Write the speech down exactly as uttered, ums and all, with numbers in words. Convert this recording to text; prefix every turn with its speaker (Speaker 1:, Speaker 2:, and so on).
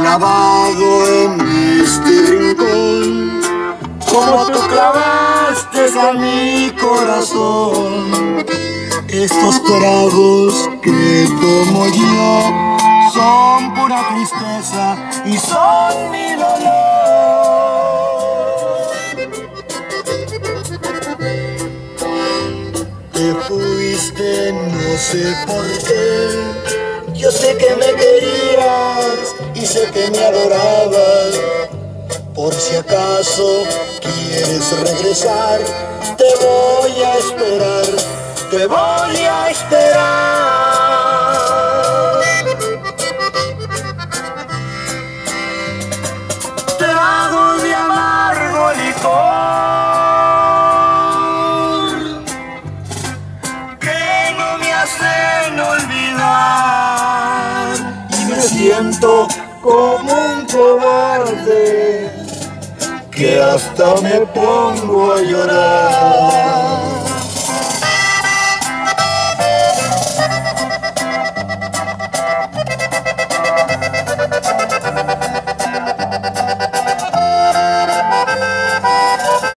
Speaker 1: clavado en este rincón, como tú clavaste a mi corazón. Estos tragos que tomo yo son pura tristeza y son mi dolor. Te fuiste, no sé por qué. Yo sé que me querías y sé que me adorabas. Por si acaso quieres regresar, te voy a esperar, te voy a esperar. Tragos de amargo licor que no me hacen olvidar, y me siento como un cobarde que hasta me pongo a llorar.